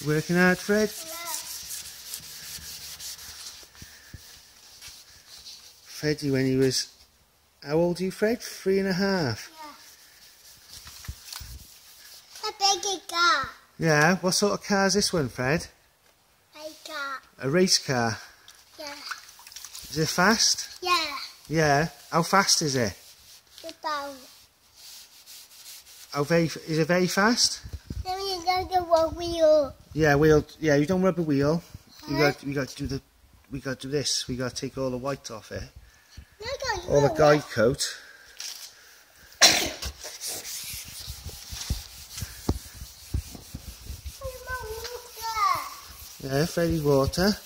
Working hard, Fred? Freddie, when he was... How old are you, Fred? 3.5? Yeah. A big car. Yeah, what sort of car is this one, Fred? A car. A race car? Yeah. Is it fast? Yeah. Yeah. How fast is it? About. Is it very fast? Then you got the one wheel. Yeah, wheel. Yeah, you don't rub a wheel. Huh? We got to do this. We got to take all the white off it. No, All the guide coat. Yeah, Freddie's water.